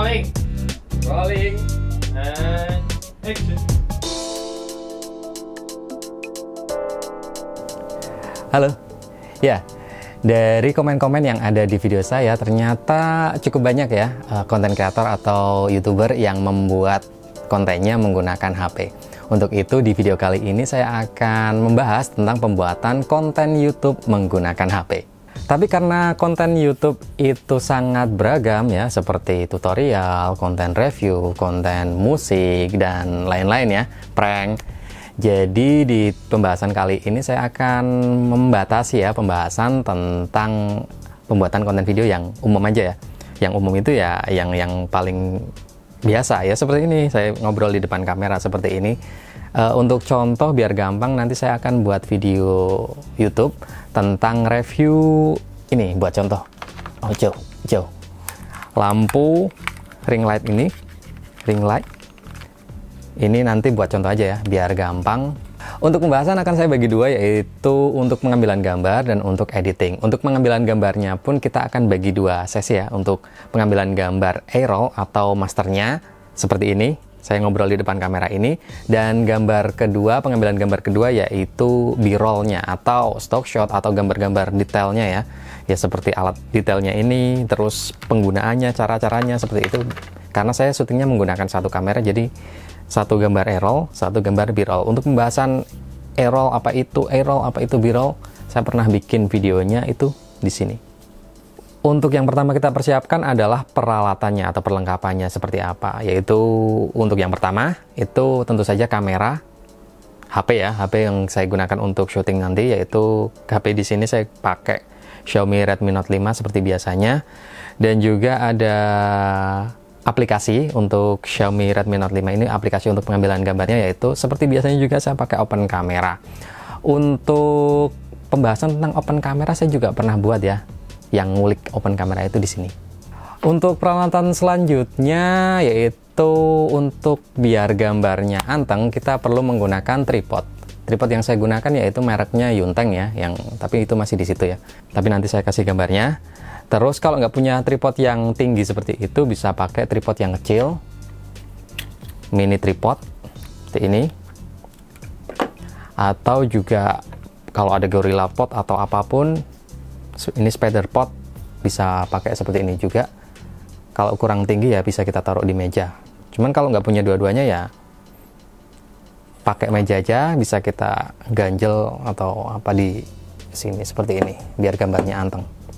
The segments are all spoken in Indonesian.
Rolling. Rolling. And action. Halo. Ya, dari komen-komen yang ada di video saya ternyata cukup banyak ya konten kreator atau YouTuber yang membuat kontennya menggunakan HP. Untuk itu di video kali ini saya akan membahas tentang pembuatan konten YouTube menggunakan HP. Tapi karena konten YouTube itu sangat beragam ya, seperti tutorial, konten review, konten musik, dan lain-lain ya, prank. Jadi di pembahasan kali ini saya akan membatasi ya pembahasan tentang pembuatan konten video yang umum aja ya. Yang umum itu ya yang paling biasa ya, seperti ini. Saya ngobrol di depan kamera seperti ini. Untuk contoh biar gampang, nanti saya akan buat video YouTube tentang review ini, buat contoh. Oh, jauh. Lampu ring light ini, ring light. Ini nanti buat contoh aja ya, biar gampang. Untuk pembahasan akan saya bagi dua, yaitu untuk pengambilan gambar dan untuk editing. Untuk pengambilan gambarnya pun kita akan bagi dua sesi ya. Untuk pengambilan gambar A-roll atau masternya seperti ini. Saya ngobrol di depan kamera ini. Dan gambar kedua, pengambilan gambar kedua yaitu B-rollnya atau stock shot atau gambar-gambar detailnya ya. Ya seperti alat detailnya ini, terus penggunaannya, cara-caranya seperti itu. Karena saya syutingnya menggunakan satu kamera, jadi satu gambar A-roll, satu gambar B-roll. Untuk pembahasan A-roll apa itu B-roll, saya pernah bikin videonya itu di sini. Untuk yang pertama kita persiapkan adalah peralatannya atau perlengkapannya seperti apa. Yaitu untuk yang pertama itu tentu saja kamera, HP ya, HP yang saya gunakan untuk syuting nanti, yaitu HP di sini saya pakai Xiaomi Redmi Note 5 seperti biasanya, dan juga ada aplikasi untuk Xiaomi Redmi Note 5 ini, aplikasi untuk pengambilan gambarnya, yaitu seperti biasanya juga saya pakai Open Camera. Untuk pembahasan tentang Open Camera saya juga pernah buat ya, yang ngulik Open Camera itu di sini. Untuk peralatan selanjutnya yaitu untuk biar gambarnya anteng, kita perlu menggunakan tripod. Tripod yang saya gunakan yaitu mereknya Yunteng ya, tapi itu masih di situ ya. Tapi nanti saya kasih gambarnya. Terus kalau nggak punya tripod yang tinggi seperti itu, bisa pakai tripod yang kecil, mini tripod seperti ini. Atau juga kalau ada Gorilla Pod atau apapun, ini spider pod, bisa pakai seperti ini juga. Kalau kurang tinggi ya bisa kita taruh di meja. Cuman kalau nggak punya dua-duanya ya pakai meja aja, bisa kita ganjel atau apa di sini seperti ini, biar gambarnya anteng.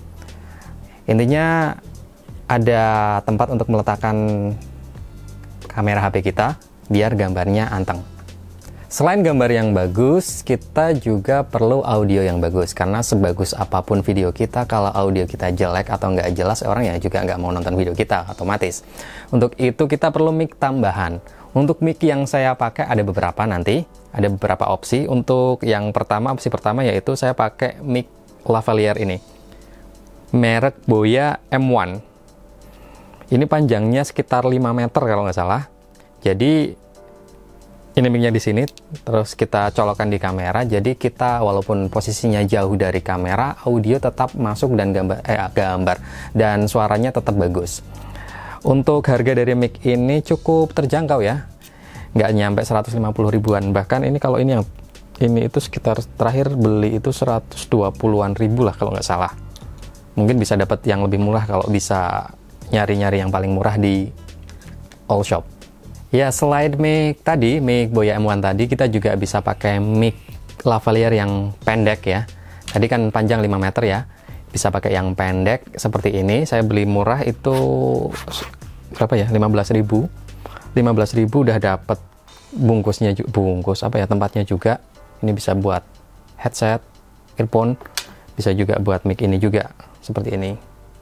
Intinya ada tempat untuk meletakkan kamera HP kita biar gambarnya anteng. Selain gambar yang bagus, kita juga perlu audio yang bagus. Karena sebagus apapun video kita, kalau audio kita jelek atau nggak jelas, orang ya juga nggak mau nonton video kita, otomatis. Untuk itu kita perlu mic tambahan. Untuk mic yang saya pakai ada beberapa nanti, ada beberapa opsi. Untuk yang pertama, opsi pertama yaitu saya pakai mic lavalier ini. Merek Boya M1. Ini panjangnya sekitar 5 meter kalau nggak salah. Jadi ini mic-nya di sini, terus kita colokkan di kamera. Jadi kita walaupun posisinya jauh dari kamera, audio tetap masuk dan gambar dan suaranya tetap bagus. Untuk harga dari mic ini cukup terjangkau ya, nggak nyampe 150 ribuan. Bahkan ini kalau ini itu sekitar terakhir beli itu 120-an ribu lah kalau nggak salah. Mungkin bisa dapat yang lebih murah kalau bisa nyari-nyari yang paling murah di all shop. Ya, selain mic tadi, mic Boya M1 tadi, kita juga bisa pakai mic lavalier yang pendek ya. Tadi kan panjang 5 meter ya. Bisa pakai yang pendek seperti ini. Saya beli murah itu berapa ya? 15.000. 15.000 udah dapat bungkusnya, tempatnya juga. Ini bisa buat headset, earphone, bisa juga buat mic ini juga seperti ini.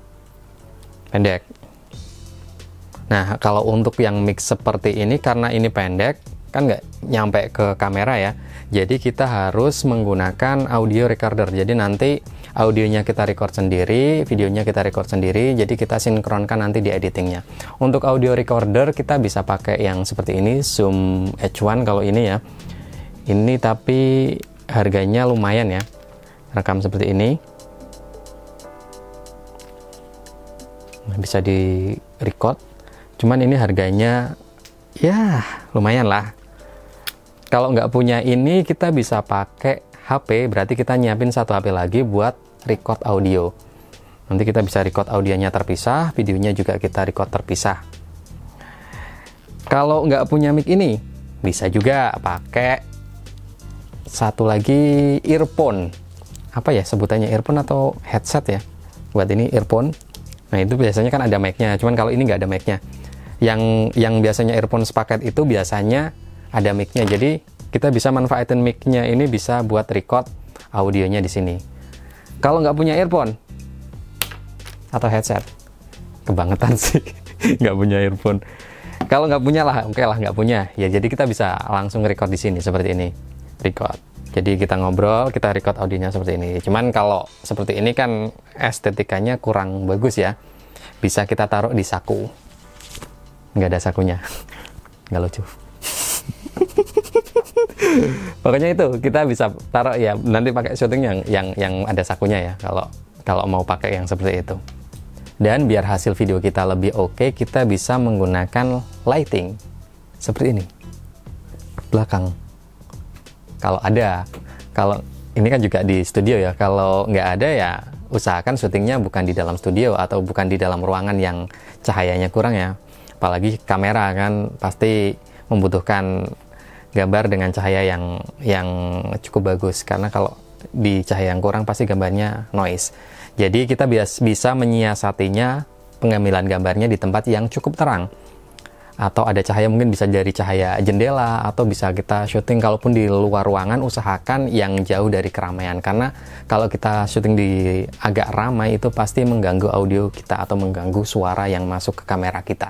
Pendek. Nah, kalau untuk yang mic seperti ini, karena ini pendek, kan nggak nyampe ke kamera ya. Jadi kita harus menggunakan audio recorder. Jadi nanti audionya kita record sendiri, videonya kita record sendiri, jadi kita sinkronkan nanti di editingnya. Untuk audio recorder kita bisa pakai yang seperti ini, Zoom H1 kalau ini ya. Ini tapi harganya lumayan ya. Rekam seperti ini. Bisa di record. Cuman ini harganya ya lumayan lah. Kalau nggak punya ini, kita bisa pakai HP, berarti kita nyiapin satu HP lagi buat record audio. Nanti kita bisa record audionya terpisah, videonya juga kita record terpisah. Kalau nggak punya mic ini, bisa juga pakai satu lagi earphone. Apa ya sebutannya, earphone atau headset ya? Buat ini earphone. Nah itu biasanya kan ada mic-nya, cuman kalau ini nggak ada mic-nya. Yang biasanya earphone sepaket itu biasanya ada mic-nya. Jadi kita bisa manfaatin mic-nya ini bisa buat record audionya di sini. Kalau nggak punya earphone atau headset, kebangetan sih nggak punya earphone. Kalau nggak punya lah, oke lah nggak punya. Ya jadi kita bisa langsung record di sini seperti ini, record. Jadi kita ngobrol, kita record audionya seperti ini. Cuman kalau seperti ini kan estetikanya kurang bagus ya. Bisa kita taruh di saku. Nggak ada sakunya. Nggak lucu. Pokoknya itu kita bisa taruh ya, nanti pakai syuting yang ada sakunya ya. Kalau mau pakai yang seperti itu. Dan biar hasil video kita lebih oke, kita bisa menggunakan lighting seperti ini. Belakang. Kalau ada, kalau ini kan juga di studio ya, kalau nggak ada ya usahakan syutingnya bukan di dalam studio atau bukan di dalam ruangan yang cahayanya kurang ya. Apalagi kamera kan pasti membutuhkan gambar dengan cahaya yang cukup bagus, karena kalau di cahaya yang kurang pasti gambarnya noise. Jadi kita bisa menyiasatinya pengambilan gambarnya di tempat yang cukup terang. Atau ada cahaya, mungkin bisa dari cahaya jendela, atau bisa kita syuting kalaupun di luar ruangan, usahakan yang jauh dari keramaian, karena kalau kita syuting di agak ramai itu pasti mengganggu audio kita atau mengganggu suara yang masuk ke kamera kita.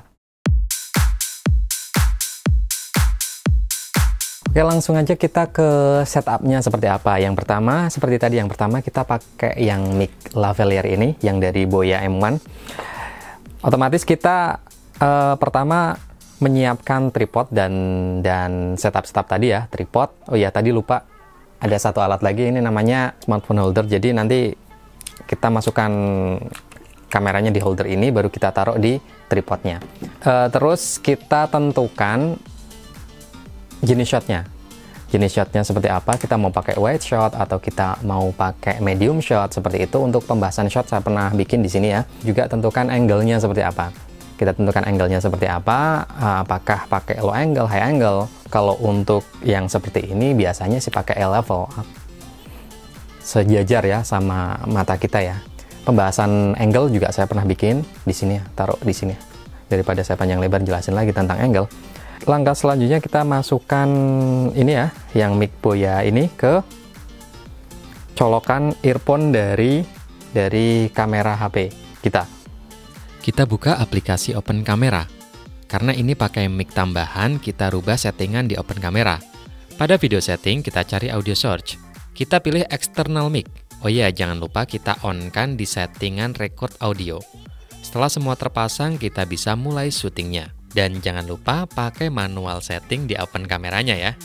Oke, langsung aja kita ke setupnya seperti apa. Yang pertama, seperti tadi, yang pertama kita pakai yang mic lavalier ini, yang dari Boya M1. Otomatis kita pertama menyiapkan tripod dan setup tadi ya, tripod. Oh ya, tadi lupa ada satu alat lagi, ini namanya smartphone holder. Jadi nanti kita masukkan kameranya di holder ini, baru kita taruh di tripodnya. Terus kita tentukan jenis shotnya. Jenis shotnya seperti apa, kita mau pakai wide shot atau kita mau pakai medium shot, seperti itu. Untuk pembahasan shot saya pernah bikin di sini ya. Juga tentukan angle-nya seperti apa. Kita tentukan angle-nya seperti apa, apakah pakai low angle, high angle. Kalau untuk yang seperti ini biasanya sih pakai L-level, sejajar ya sama mata kita ya. Pembahasan angle juga saya pernah bikin di sini ya, taruh di sini. Daripada saya panjang lebar jelasin lagi tentang angle. Langkah selanjutnya kita masukkan ini ya, yang mic Boya ini ke colokan earphone dari kamera HP kita. Kita buka aplikasi Open Camera. Karena ini pakai mic tambahan, kita rubah settingan di Open Camera. Pada video setting, kita cari audio source. Kita pilih external mic. Oh iya, jangan lupa kita on-kan di settingan record audio. Setelah semua terpasang, kita bisa mulai syutingnya. Dan jangan lupa pakai manual setting di Open Kameranya ya.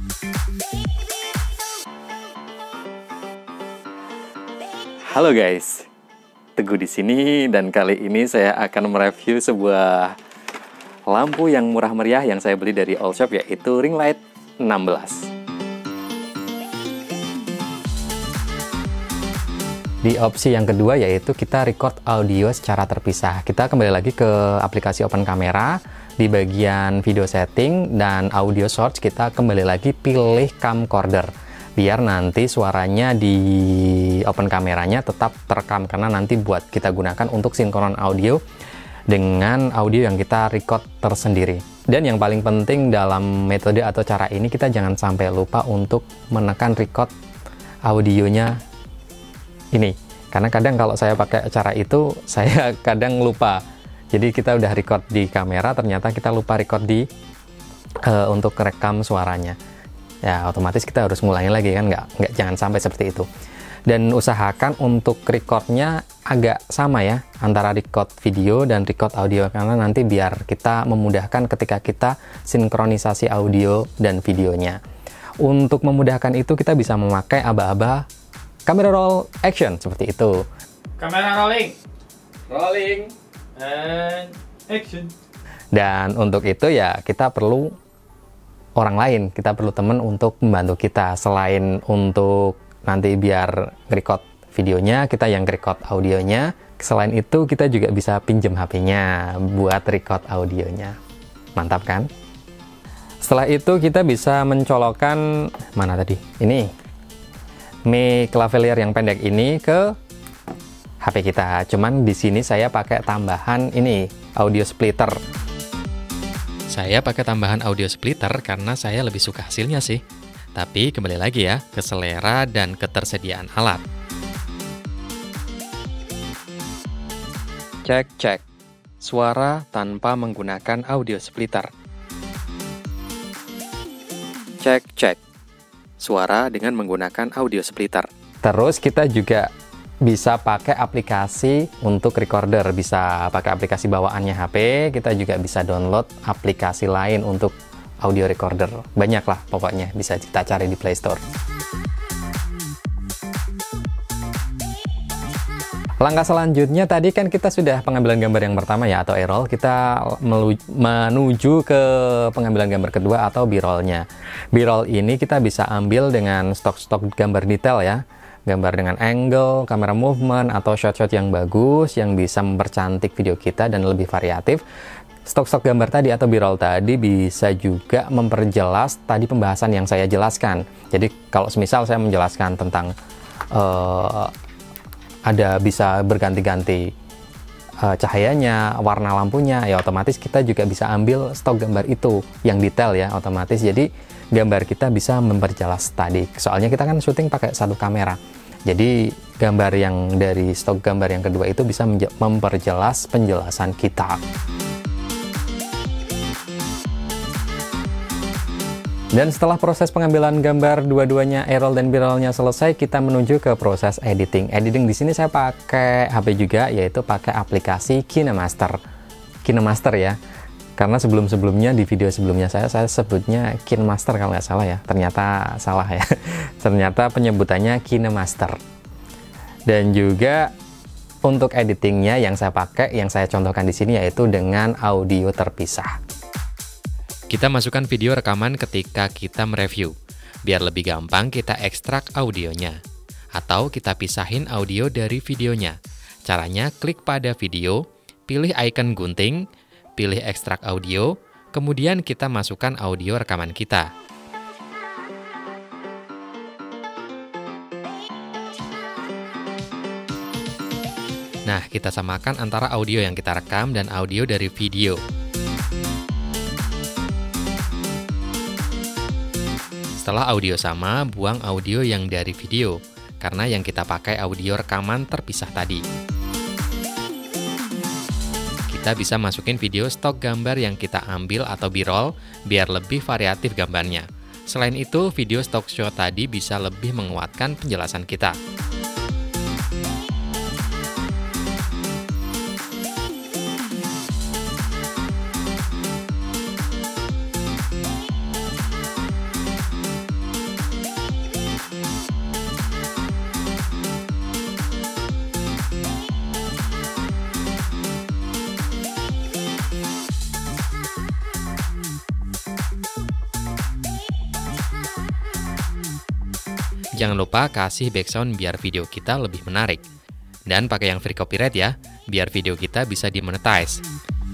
Halo guys. Teguh di sini, dan kali ini saya akan mereview sebuah lampu yang murah meriah yang saya beli dari Allshop, yaitu ring light 16. Di opsi yang kedua yaitu kita record audio secara terpisah. Kita kembali lagi ke aplikasi Open Camera, di bagian video setting dan audio source kita kembali lagi pilih camcorder. Biar nanti suaranya di Open Kameranya tetap terekam, karena nanti buat kita gunakan untuk sinkron audio dengan audio yang kita record tersendiri. Dan yang paling penting dalam metode atau cara ini, kita jangan sampai lupa untuk menekan record audionya ini. Karena kadang kalau saya pakai cara itu, saya kadang lupa. Jadi kita udah record di kamera, ternyata kita lupa record di untuk rekam suaranya. Ya otomatis kita harus ngulangin lagi kan, jangan sampai seperti itu. Dan usahakan untuk recordnya agak sama ya, antara record video dan record audio, karena nanti biar kita memudahkan ketika kita sinkronisasi audio dan videonya. Untuk memudahkan itu kita bisa memakai aba-aba camera roll action seperti itu. Kamera rolling, and action. Dan untuk itu ya kita perlu orang lain, kita perlu teman untuk membantu kita. Selain untuk nanti biar record videonya, kita yang record audionya. Selain itu kita juga bisa pinjam HP-nya buat record audionya. Mantap kan? Setelah itu kita bisa mencolokkan, mana tadi? Ini mic lavalier yang pendek ini ke HP kita. Cuman di sini saya pakai tambahan ini, audio splitter. Saya pakai tambahan audio splitter karena saya lebih suka hasilnya sih. Tapi kembali lagi ya, ke selera dan ketersediaan alat. Cek. Suara tanpa menggunakan audio splitter. Cek. Suara dengan menggunakan audio splitter. Terus kita juga bisa pakai aplikasi untuk recorder, bisa pakai aplikasi bawaannya HP, kita juga bisa download aplikasi lain untuk audio recorder. Banyak lah pokoknya, bisa kita cari di Play Store. Langkah selanjutnya tadi kan kita sudah pengambilan gambar yang pertama ya, atau A-roll. Kita menuju ke pengambilan gambar kedua atau B-rollnya. B-roll ini kita bisa ambil dengan stok-stok gambar detail ya. Gambar dengan angle, kamera movement, atau shot-shot yang bagus, yang bisa mempercantik video kita dan lebih variatif. Stok-stok gambar tadi atau B-roll tadi bisa juga memperjelas tadi pembahasan yang saya jelaskan. Jadi kalau semisal saya menjelaskan tentang ada bisa berganti-ganti cahayanya, warna lampunya, ya otomatis kita juga bisa ambil stok gambar itu yang detail ya, otomatis. Jadi gambar kita bisa memperjelas tadi. Soalnya kita kan syuting pakai satu kamera. Jadi gambar yang dari stok gambar yang kedua itu bisa memperjelas penjelasan kita. Dan setelah proses pengambilan gambar dua-duanya A-roll dan B-rollnya selesai, kita menuju ke proses editing. Editing di sini saya pakai HP juga, yaitu pakai aplikasi KineMaster. KineMaster ya. Karena sebelum-sebelumnya di video sebelumnya saya sebutnya KineMaster kalau nggak salah ya. Ternyata salah ya. Ternyata penyebutannya KineMaster. Dan juga untuk editingnya yang saya pakai, yang saya contohkan di sini yaitu dengan audio terpisah. Kita masukkan video rekaman ketika kita mereview. Biar lebih gampang kita ekstrak audionya. Atau kita pisahin audio dari videonya. Caranya klik pada video, pilih icon gunting, pilih ekstrak audio, kemudian kita masukkan audio rekaman kita. Nah, kita samakan antara audio yang kita rekam dan audio dari video. Setelah audio sama, buang audio yang dari video, karena yang kita pakai audio rekaman terpisah tadi. Kita bisa masukin video stok gambar yang kita ambil atau B-roll, biar lebih variatif gambarnya. Selain itu, video stock shot tadi bisa lebih menguatkan penjelasan kita. Jangan lupa kasih background biar video kita lebih menarik. Dan pakai yang free copyright ya, biar video kita bisa dimonetize.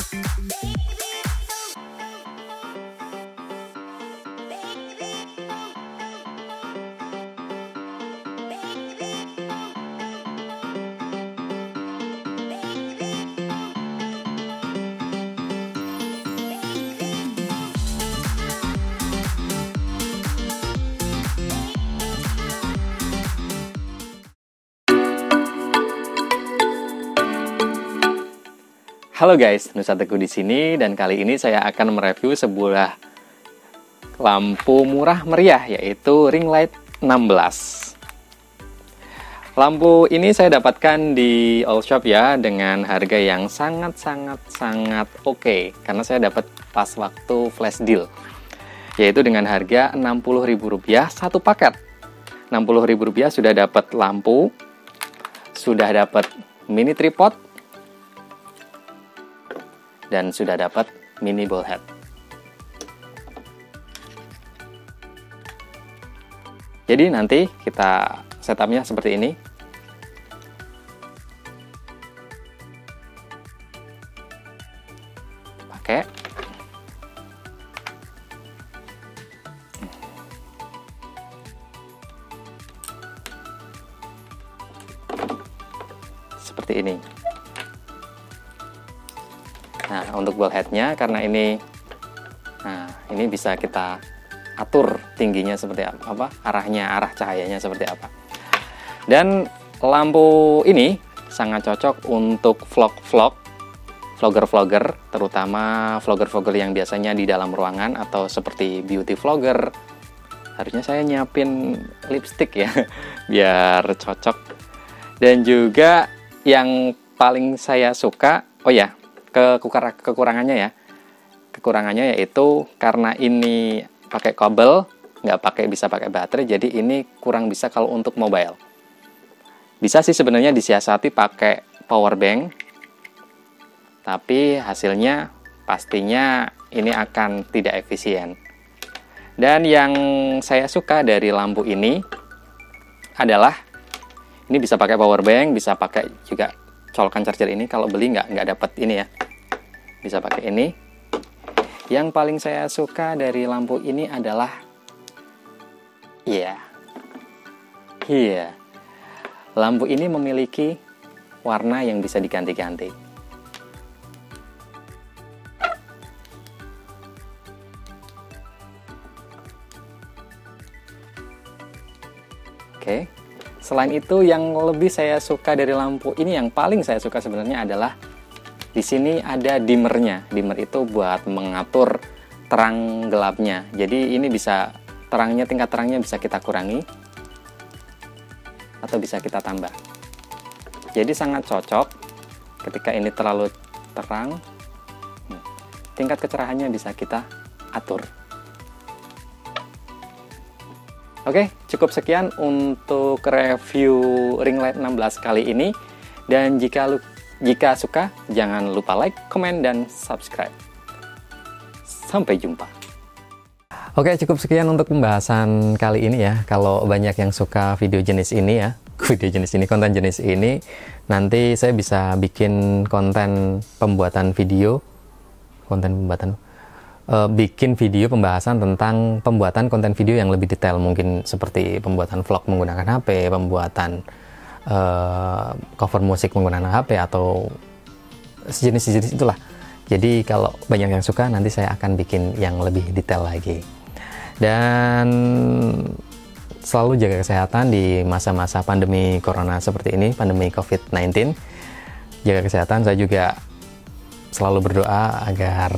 Halo guys, Nusa Teguh di sini dan kali ini saya akan mereview sebuah lampu murah meriah yaitu ring light 16. Lampu ini saya dapatkan di all shop ya dengan harga yang sangat oke karena saya dapat pas waktu flash deal. Yaitu dengan harga Rp60.000 satu paket. Rp60.000 sudah dapat lampu, sudah dapat mini tripod, dan sudah dapat mini ball head. Jadi nanti kita setupnya seperti ini. Pakai seperti ini. Nah, untuk ball headnya karena ini, nah ini bisa kita atur tingginya seperti apa, arah cahayanya seperti apa. Dan lampu ini sangat cocok untuk vlogger, terutama vlogger yang biasanya di dalam ruangan atau seperti beauty vlogger. Harusnya saya nyiapin lipstick ya, biar cocok. Dan juga yang paling saya suka, oh ya, kekurangannya yaitu karena ini pakai kabel, bisa pakai baterai, jadi ini kurang bisa kalau untuk mobile. Bisa sih sebenarnya disiasati pakai power bank, tapi hasilnya pastinya ini akan tidak efisien. Dan yang saya suka dari lampu ini adalah ini bisa pakai power bank, bisa pakai juga colokan charger ini. Kalau beli nggak dapat ini ya, bisa pakai ini. Yang paling saya suka dari lampu ini adalah lampu ini memiliki warna yang bisa diganti-ganti. Oke. Selain itu, yang lebih saya suka dari lampu ini, yang paling saya suka sebenarnya adalah di sini ada dimmernya. Dimmer itu buat mengatur terang gelapnya. Jadi ini bisa tingkat terangnya bisa kita kurangi atau bisa kita tambah. Jadi sangat cocok ketika ini terlalu terang. Tingkat kecerahannya bisa kita atur. Oke, cukup sekian untuk review ring light 16 kali ini. Dan jika suka, jangan lupa like, komen, dan subscribe. Sampai jumpa. Oke, cukup sekian untuk pembahasan kali ini ya. Kalau banyak yang suka konten jenis ini, nanti saya bisa bikin bikin video pembahasan tentang pembuatan konten video yang lebih detail, mungkin seperti pembuatan vlog menggunakan HP, pembuatan cover musik menggunakan HP, atau sejenis itulah. Jadi kalau banyak yang suka, nanti saya akan bikin yang lebih detail lagi. Dan selalu jaga kesehatan di masa-masa pandemi corona seperti ini, pandemi COVID-19. Jaga kesehatan. Saya juga selalu berdoa agar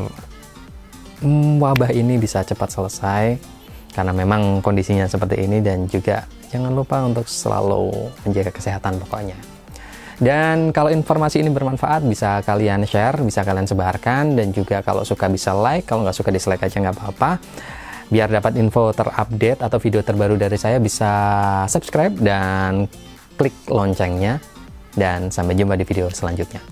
wabah ini bisa cepat selesai, karena memang kondisinya seperti ini. Dan juga jangan lupa untuk selalu menjaga kesehatan pokoknya. Dan kalau informasi ini bermanfaat, bisa kalian share, bisa kalian sebarkan. Dan juga kalau suka bisa like, kalau nggak suka dislike aja nggak apa-apa. Biar dapat info terupdate atau video terbaru dari saya, bisa subscribe dan klik loncengnya. Dan sampai jumpa di video selanjutnya.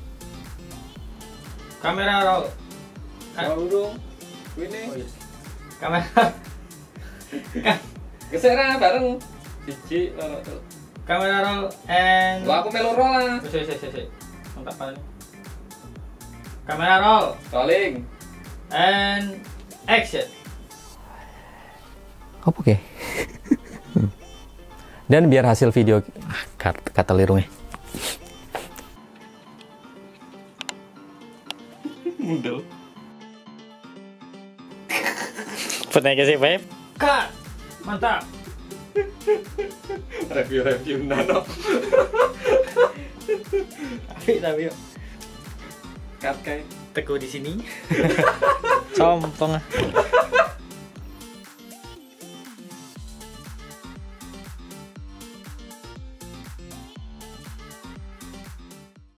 Kamera roll. Dong. Ini. Oh, yes. Kamera. Geseran bareng. Siji loro telu. Kamera roll and. Wah, aku melu roll lah. Sik. Mantap paling. Kamera roll. Rolling. And action. Oke. Dan biar hasil video kata lirungnya. Mundel. Pertanyaan sih, Beb. Kak. Mantap. Review nano. Tapi yuk. Cut kayak Teguh di sini. Sompong.